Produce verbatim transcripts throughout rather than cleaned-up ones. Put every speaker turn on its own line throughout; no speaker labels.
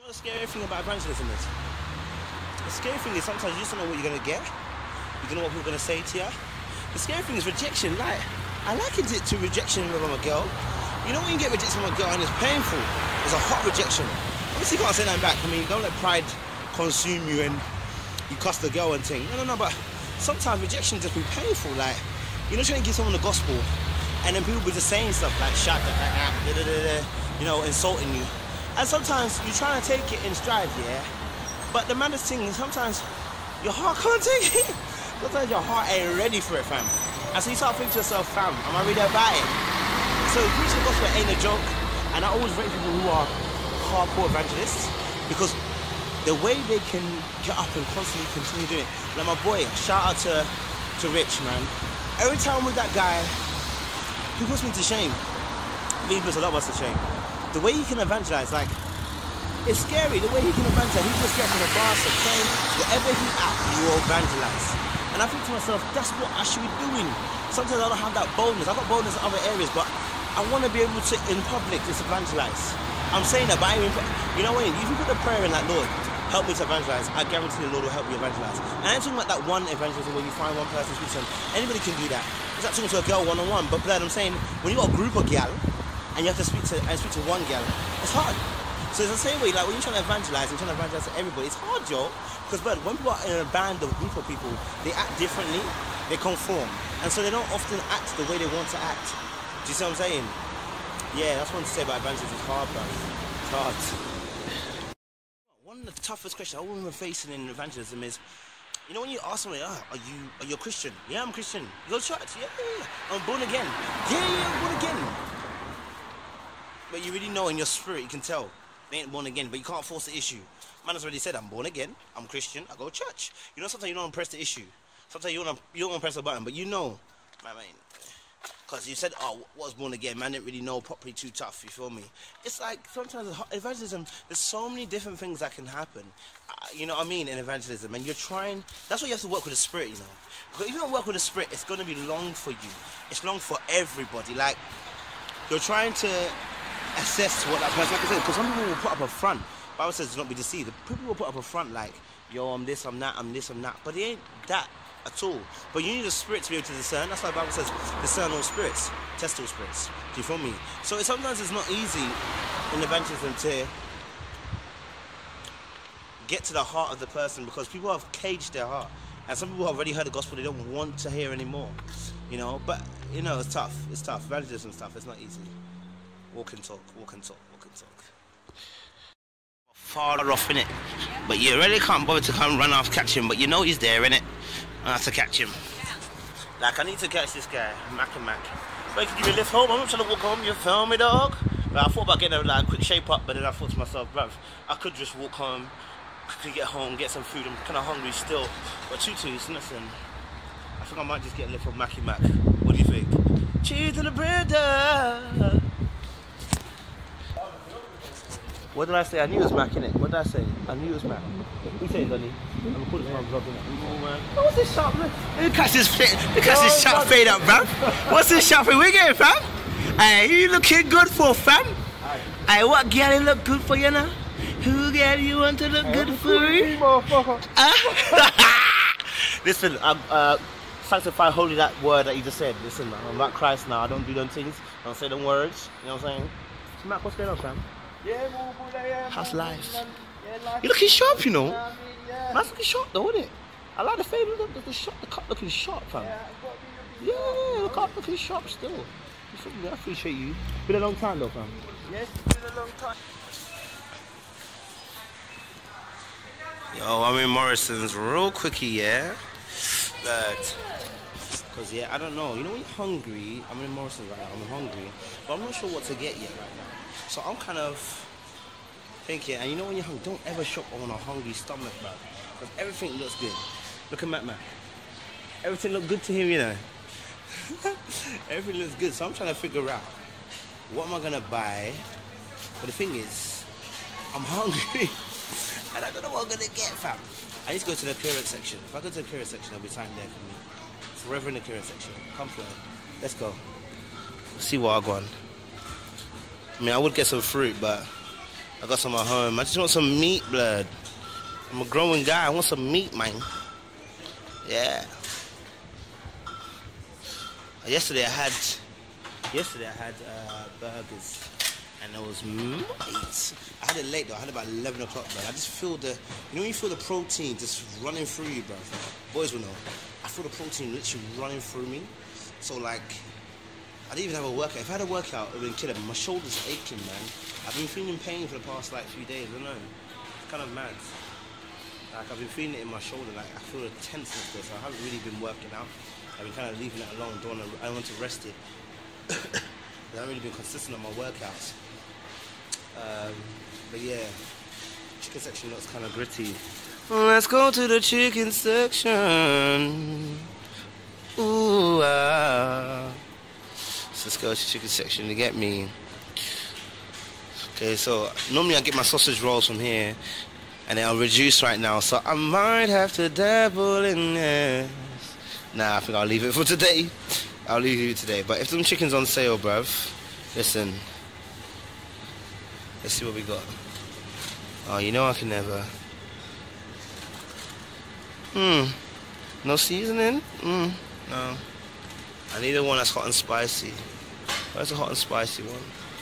The scary thing about evangelism is, the scary thing is sometimes you just don't know what you're going to get. You don't know what people are going to say to you. The scary thing is rejection. Like, I likened it to rejection from a girl. You know when you get rejected from a girl and it's painful, it's a hot rejection. Obviously you can't say nothing back. I mean, don't let pride consume you and you cuss the girl and thing. No, no, no, but sometimes rejection just be painful. Like, you're not trying to give someone the gospel and then people be just saying stuff like, shut the heck up, da, da, da, da, you know, insulting you. And sometimes you're trying to take it in stride, yeah? But the maddest thing is sometimes your heart can't take it. Sometimes your heart ain't ready for it, fam. And so you start thinking to yourself, fam, am I really about it? So preaching the gospel ain't a joke. And I always rate people who are hardcore evangelists because the way they can get up and constantly continue doing it. Like my boy, shout out to, to Rich, man. Every time with that guy, he puts me to shame. He puts a lot of us to shame. The way he can evangelize, like, it's scary. The way he can evangelize, he just gets on the bus, a train, wherever he's at, he will evangelize. And I think to myself, that's what I should be doing. Sometimes I don't have that boldness. I've got boldness in other areas, but I want to be able to, in public, just evangelize. I'm saying that, but I mean, you know what? If you put a prayer in like, Lord, help me to evangelize, I guarantee the Lord will help you evangelize. And I'm talking about that one evangelism where you find one person, speak to them. Anybody can do that. It's like talking to a girl one-on-one, but then I'm saying, when you got a group of gal, and you have to speak to and speak to one gal, it's hard. So it's the same way, like when you're trying to evangelize, you're trying to evangelize to everybody, it's hard, yo. Because but when people are in a band or group of people, they act differently, they conform. And so they don't often act the way they want to act. Do you see what I'm saying? Yeah, that's what I want to say about evangelism. It's hard, bro. It's hard. One of the toughest questions I remember facing in evangelism is, you know when you ask someone, oh, are you are you a Christian? Yeah, I'm a Christian. You go to church? Yeah, yeah, yeah. I'm born again. Yeah, yeah, I'm born again. But you really know in your spirit, you can tell they ain't born again, but you can't force the issue. Man has already said, I'm born again, I'm Christian, I go to church. You know, sometimes you don't want to press the issue. Sometimes you, wanna, you don't want to press the button, but you know, I mean, because you said, oh, was born again, man didn't really know properly, too tough, you feel me? It's like, sometimes evangelism, there's so many different things that can happen, uh, you know what I mean, in evangelism, and you're trying, that's why you have to work with the spirit, you know. Because if you don't work with the spirit, it's going to be long for you. It's long for everybody. Like, you're trying to assess what that person, like I said, because some people will put up a front. The Bible says do not be deceived. People will put up a front like, yo, I'm this, I'm that, I'm this, I'm that. But it ain't that at all. But you need a spirit to be able to discern. That's why the Bible says discern all spirits, test all spirits. Do you feel me? So it, sometimes it's not easy in evangelism to get to the heart of the person because people have caged their heart. And some people have already heard the gospel, they don't want to hear anymore. You know, but, you know, it's tough. It's tough. Evangelism is tough. It's not easy. Walk and talk, walk and talk, walk and talk. Far off, innit? But you really can't bother to come run off, catch him, but you know he's there, innit? I have to catch him. Like, I need to catch this guy, Mac and Mac. So I can give you a lift home, I'm not trying to walk home, you feel me, dog? But I thought about getting a like, quick shape up, but then I thought to myself, bruv, I could just walk home, quickly get home, get some food, I'm kind of hungry still. But Tutus, listen, I think I might just get a lift from Mac and Mac. What do you think? Cheers to the brother! What did I say? I knew it was Mac, innit? What did I say? I knew it was Mac. What you saying, Donny? I'm recording my vlog, innit? Oh, man. What's this sharp, man? Look at this, look at this sharp fade up, fam. What's this sharp fade? Where you getting, fam? Hey, you looking good for, fam? Hey, what girl you look good for, you know? Who girl you want to look hey, good for? Listen, I'm, uh, sanctify holy that word that you just said. Listen, I'm not Christ now. I don't do them things. I don't say them words. You know what I'm saying? So, Mac, what's going on, fam? How's life? You're looking sharp, you know. Man's looking sharp though, isn't it? I like the fade, look, the, the, shot, the cut looking sharp, fam. Yeah, the cut looking sharp still. I appreciate you. Been a long time though, fam. Yes, it's been a long time. Yo, I'm in Morrison's real quickie, yeah? But, because, yeah, I don't know. You know when you're hungry, I'm in Morrison's right now, I'm hungry. But I'm not sure what to get yet right now. So I'm kind of thinking, and you know when you're hungry, don't ever shop on a hungry stomach, bro. Because everything looks good. Look at Mac Mac. Everything looks good to him, you know. Everything looks good. So I'm trying to figure out what am I gonna buy. But the thing is, I'm hungry. And I don't know what I'm gonna get, fam. I need to go to the clearance section. If I go to the clearance section, there'll be time there for me. Forever in the clearance section. Come for it. Let's go. Let's see what I got. I mean, I would get some fruit, but I got some at home. I just want some meat, blood. I'm a growing guy. I want some meat, man. Yeah. Yesterday I had, yesterday I had uh, burgers, and it was mate. I had it late though. I had it about eleven o'clock, bro. I just feel the, you know when you feel the protein just running through you, bro. Boys will know. I feel the protein literally running through me. So like, I didn't even have a workout. If I had a workout, it would have been killing. My shoulders aching, man. I've been feeling pain for the past like few days. I don't know. It's kind of mad. Like I've been feeling it in my shoulder. Like I feel the tenseness there. So I haven't really been working out. I've been kind of leaving it alone. Don't want to, I want to rest it. I haven't really been consistent on my workouts. Um, but yeah, chicken section looks kind of gritty. Let's go to the chicken section. Ooh, ah. So let's go to the chicken section to get me. Okay, so normally I get my sausage rolls from here, and they're reduced right now. So I might have to dabble in this. Nah, I think I'll leave it for today. I'll leave it today. But if them chicken's on sale, bruv, listen. Let's see what we got. Oh, you know I can never. Hmm. No seasoning? Hmm. No. I need the one that's hot and spicy. Where's the hot and spicy one?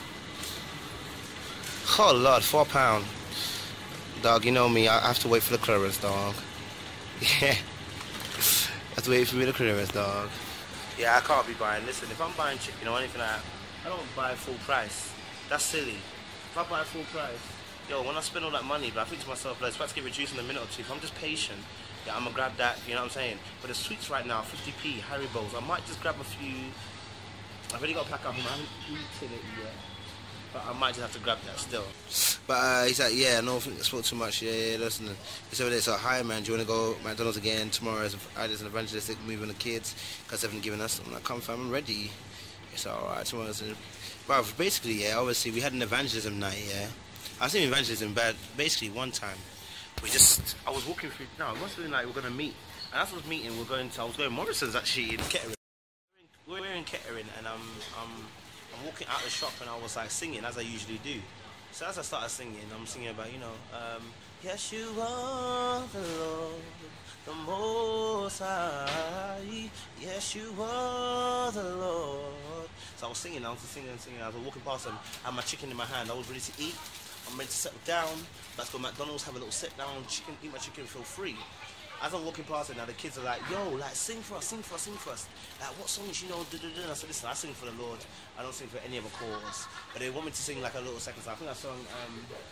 Oh Lord, four pound. Dog, you know me. I have to wait for the clearance, dog. Yeah. I have to wait for me the clearance, dog. Yeah, I can't be buying. Listen, if I'm buying chicken or anything like that, I don't buy full price. That's silly. If I buy full price, yo, when I spend all that money, but I think to myself, like, it's about to get reduced in a minute or two. If I'm just patient, yeah, I'm gonna grab that. You know what I'm saying? But the sweets right now, fifty p, Haribos. I might just grab a few. I've already got a pack at home. I haven't eaten it yet, but I might just have to grab that still. But uh, he's like, yeah, no, I think I spoke too much. Yeah, yeah, listen. He's over there. So, hi, man. Do you want to go McDonald's again tomorrow? As there's an evangelistic move on the kids because they haven't given us. I'm like, come, fam, I'm ready. It's all right. Tomorrow's. But basically, yeah, obviously, we had an evangelism night. Yeah, I was saying evangelism, but basically, one time we just, I was walking through. No, it must have been like we're gonna meet, and as I was meeting, we're going to. I was going Morrison's actually in Kettering. We're in Kettering, and I'm, I'm, I'm walking out the shop, and I was like singing as I usually do. So as I started singing, I'm singing about, you know, um, yes, you are the Lord, the Most High. Yes, you are the Lord. So I was singing, I was singing and singing. I was walking past them, I had my chicken in my hand. I was ready to eat. I'm ready to settle down. Let's go to McDonald's, have a little sit down, chicken, eat my chicken, feel free. As I'm walking past it now, the kids are like, yo, like, sing for us, sing for us, sing for us. Like, what songs, you know, da, da, da. And I said, listen, I sing for the Lord. I don't sing for any other cause. But they want me to sing like a little second song. I think I sung, um,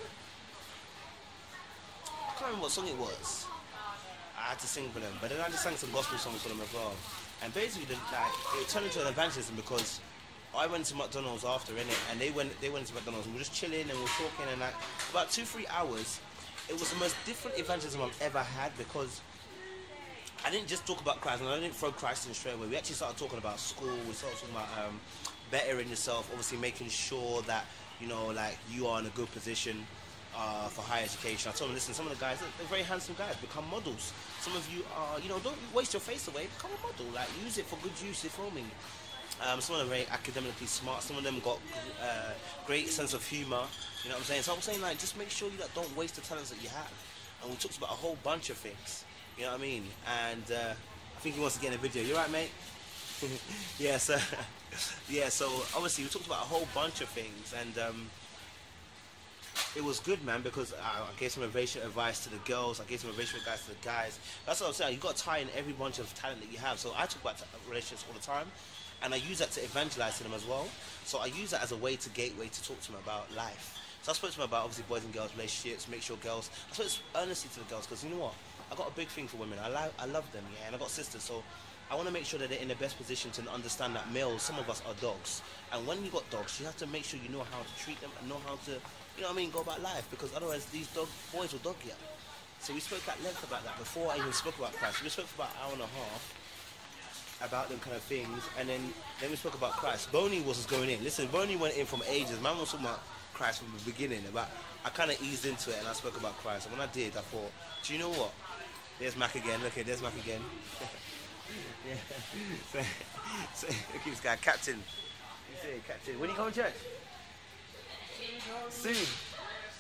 I can't remember what song it was. I had to sing for them. But then I just sang some gospel songs for them as well. And basically, the, like, it turned into an evangelism because I went to McDonald's after, innit? And they went, they went to McDonald's and we were just chilling and we were talking and like, about two, three hours. It was the most different evangelism I've ever had because I didn't just talk about Christ, and I didn't throw Christ in straight away. We actually started talking about school. We started talking about um, bettering yourself, obviously making sure that, you know, like, you are in a good position uh, for higher education. I told them, listen, some of the guys, they're very handsome guys, become models. Some of you are, you know, don't waste your face away, become a model. Like, use it for good use, you feel me? Um, some of them are very academically smart. Some of them got uh, great sense of humour. You know what I'm saying? So I'm saying, like, just make sure you like, don't waste the talents that you have. And we talked about a whole bunch of things. You know what I mean? And uh, I think he wants to get in a video. You right, mate? yeah, so, yeah, so obviously we talked about a whole bunch of things. And um, it was good, man, because I, I gave some motivation advice to the girls. I gave some motivation advice to the guys. That's what I'm saying. You've got to tie in every bunch of talent that you have. So I talk about relationships all the time. And I use that to evangelize to them as well. So I use that as a way to gateway to talk to them about life. So I spoke to them about, obviously, boys and girls relationships, make sure girls, I spoke earnestly to the girls, because you know what, I got a big thing for women. I, li I love them, yeah, and I got sisters, so I want to make sure that they're in the best position to understand that males, some of us are dogs. And when you got dogs, you have to make sure you know how to treat them and know how to, you know what I mean, go about life, because otherwise these dog boys will dog you. So we spoke at length about that before I even spoke about Christ. We spoke for about an hour and a half about them kind of things, and then then we spoke about Christ. Boney was just going in. Listen, Boney went in from ages. Man was talking about Christ from the beginning, but I kind of eased into it and I spoke about Christ. And when I did, I thought, do you know what? There's Mac again. Look here, there's Mac again. yeah. so, so, look at this guy, Captain. You say, Captain. When are you going to church? Soon.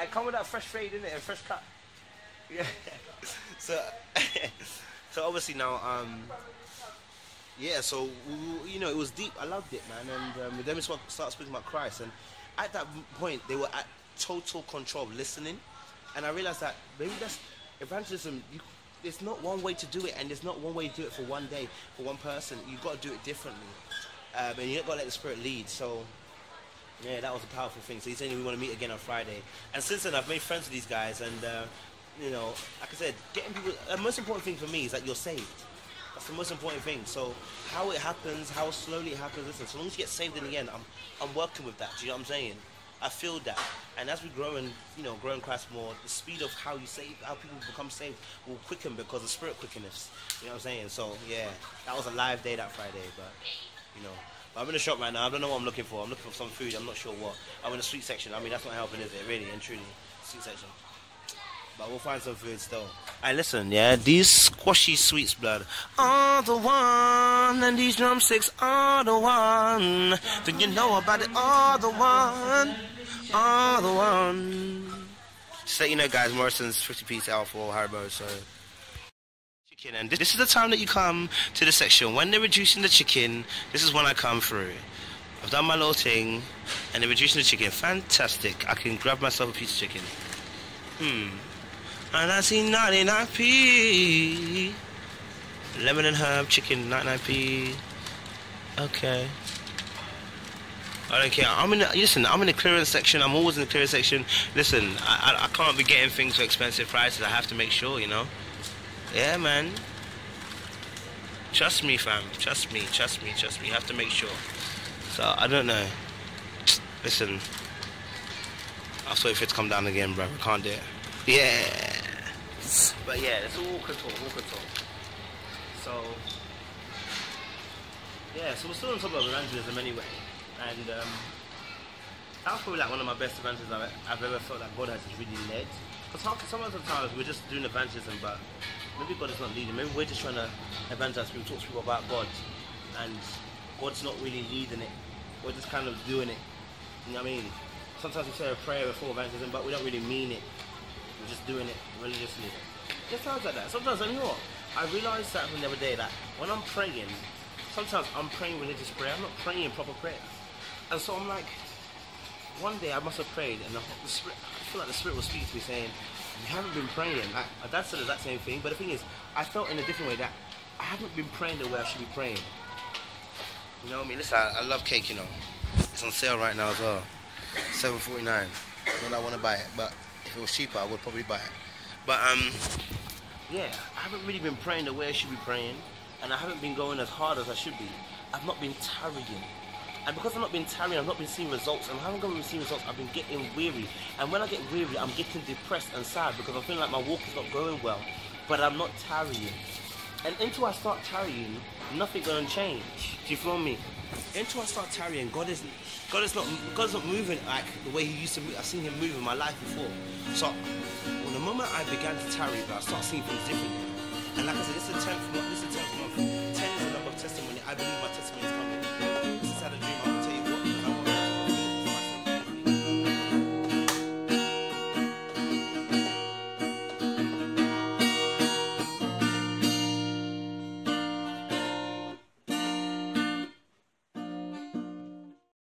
I come with that fresh fade, innit? A fresh cut. Yeah. So, so obviously now, um, yeah. So you know, it was deep. I loved it, man. And um, then we started speaking about Christ, and at that point, they were at total control of listening, and I realized that maybe that's evangelism. You, there's not one way to do it, and there's not one way to do it for one day, for one person. You've got to do it differently, um, and you've got to let the Spirit lead. So. Yeah, that was a powerful thing. So he's saying we want to meet again on Friday. And since then, I've made friends with these guys. And, uh, you know, like I said, getting people... The most important thing for me is that you're saved. That's the most important thing. So how it happens, how slowly it happens, listen, so long as you get saved in the end, I'm, I'm working with that. Do you know what I'm saying? I feel that. And as we grow and, you know, grow in Christ more, the speed of how you save, how people become saved will quicken because the Spirit quickens. You know what I'm saying? So, yeah, that was a live day that Friday. But, you know... I'm in the shop right now. I don't know what I'm looking for. I'm looking for some food. I'm not sure what. I'm in the sweet section. I mean, that's not helping, is it? Really and truly. Sweet section. But we'll find some food still. Alright, listen, yeah? These squashy sweets, blood, are the one. And these drumsticks are the one. Do you know about it? Are the one. Are the one. Just let you know, guys, Morrison's fifty piece out for Haribo, so... And this is the time that you come to the section when they're reducing the chicken. This is when I come through. I've done my little thing and they're reducing the chicken. Fantastic. I can grab myself a piece of chicken. Hmm. And I see ninety-nine p. Lemon and herb chicken, ninety-nine p. Okay. I don't care. I'm in the, listen, I'm in the clearance section. I'm always in the clearance section. Listen, I, I, I can't be getting things for expensive prices. I have to make sure, you know. Yeah, man. Trust me, fam. Trust me, trust me, trust me. You have to make sure. So, I don't know. Listen. I'll wait for it to come down again, bro. I can't do it. Yeah. But yeah, it's all control, all control. So, yeah, so we're still on top of evangelism anyway. And um, that was probably like one of my best evangelisms I've, I've ever felt like God has really led. Because sometimes we're just doing evangelism, but maybe God is not leading. Maybe we're just trying to evangelize people, talk to people about God, and God's not really leading it. We're just kind of doing it. You know what I mean? Sometimes we say a prayer before evangelism, but we don't really mean it. We're just doing it religiously. It sounds like that. Sometimes, you know what? I realised that from the other day that when I'm praying, sometimes I'm praying religious prayer. I'm not praying proper prayer. And so I'm like, one day I must have prayed, and the, the Spirit, I feel like the Spirit will speak to me saying, you haven't been praying. Like, my dad said the exact same thing, but the thing is, I felt in a different way that I haven't been praying the way I should be praying. You know what I mean? Listen, I, I love cake, you know. It's on sale right now as well. seven forty-nine. Not that I want to buy it, but if it was cheaper, I would probably buy it. But, um, yeah, I haven't really been praying the way I should be praying, and I haven't been going as hard as I should be. I've not been tarrying. And because I've not been tarrying, I've not been seeing results, and I haven't been seeing results, I've been getting weary. And when I get weary, I'm getting depressed and sad because I'm feeling like my walk is not going well, but I'm not tarrying. And until I start tarrying, nothing's gonna change. Do you feel me? Until I start tarrying, God is God is not God's not moving like the way He used to move. I've seen Him move in my life before. So, when the moment I began to tarry, but I start seeing things differently.